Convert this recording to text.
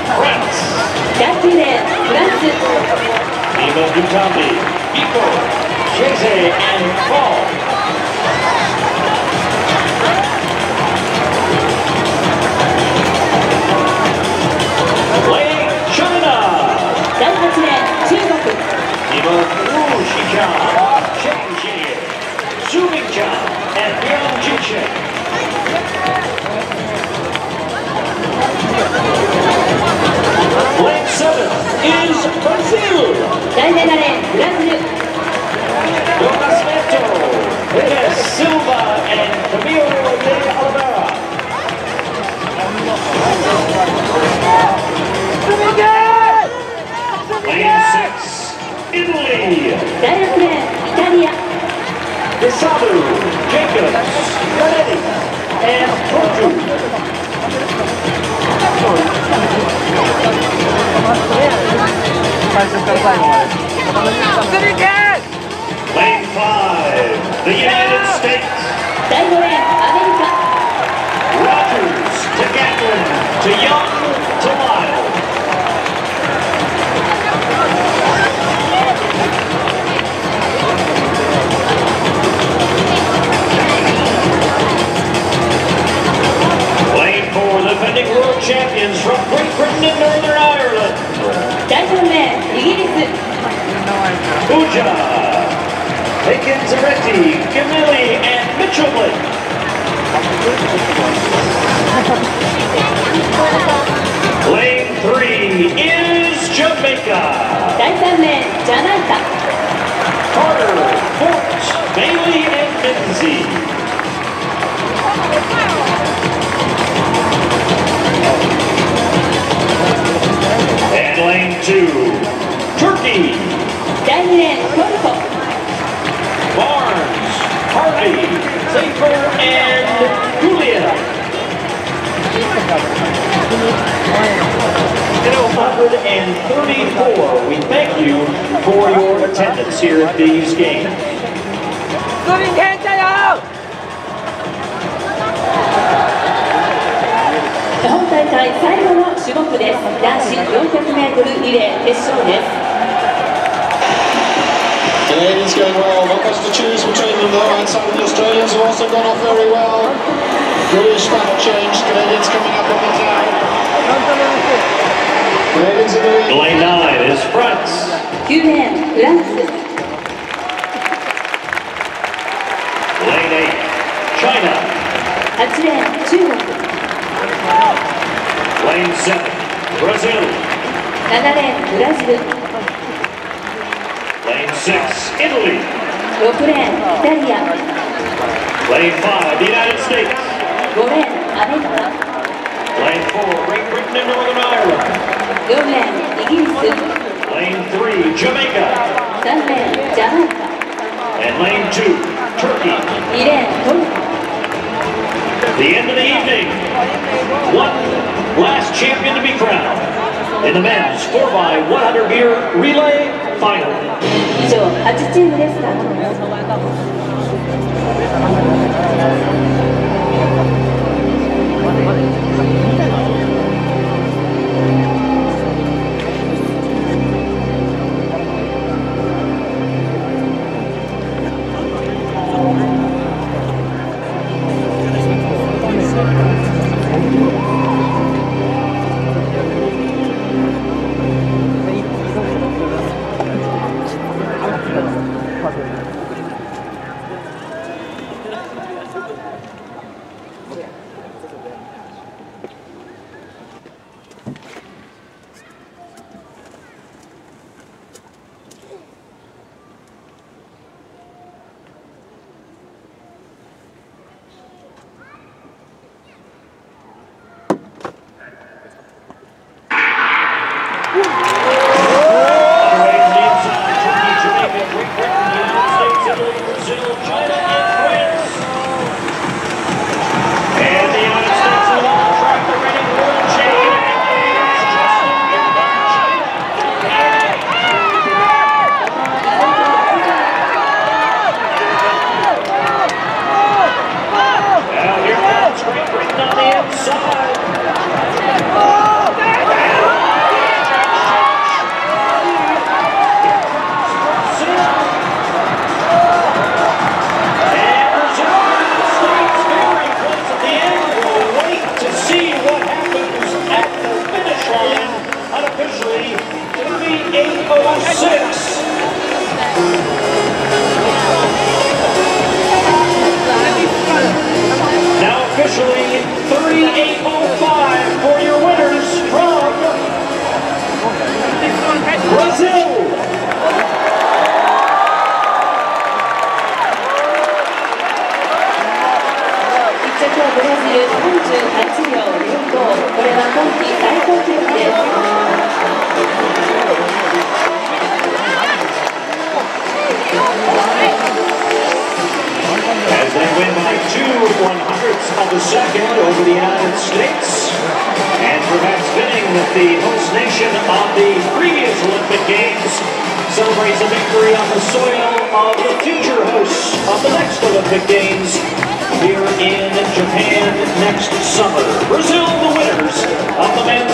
France. 109レーンフランス Eva Dutambi, Iko, Cheze, and Paul. Lane China. 第8レーン中国 Eva Wu Shichang, Cheng Xie, Su Mingchang, and Yang Jinshen. Lane 7 is Brazil. 第7レーンブラジル Do Nascimento, Perez Silva, and Camilo de Oliveira. Lane 6, Italy. 第6レーンイタリア Desabu, Jacobs, Renetti, and Portu. 最初から最後まで。 Lane 5, the United States. 第5レーンアメリカ Rogers to Gatlin to Young to Lyle. Lane 4, the defending world champions from Great Britain and Northern Ireland. 第3レーンイギリス Uja, Bacon Zaretti, Camilli, and Mitchell Blake. Lane 3 is Jamaica. 第3レーンジャマイカ Carter, Fort, Bailey, and Minzy. And lane 2, Turkey. 第2レーントルコ Barnes, Harvey, Zafer, and Julia. 134, we thank you for your attendance here at these games. 本大会最後の種目です男子 400m リレー決勝です Canadians going well, not much to choose between them though, and some of the Australians have also gone off very well. British battle change, Canadians coming up on the town. Canadians are doing... Lane 9 is France. 9レーンフランス Lane 8, China. 8レーン中国 Lane 7, Brazil. 7レーンブラジル Lane 6, Italy. 6レーンイタリア Lane 5, the United States. 5レーンアメリカ Lane 4, Great Britain and Northern Ireland. 4レーンイギリス Lane 3, Jamaica. 3レーンジャマイカ And lane 2, Turkey. 2レーントルコ The end of the evening. One last champion to be crowned in the men's 4x100 meter relay final. 以上8チームでスタートです Great Britain on the inside. the host nation of the previous Olympic Games, celebrates a victory on the soil of the future hosts of the next Olympic Games here in Japan next summer. Brazil, the winners of the men's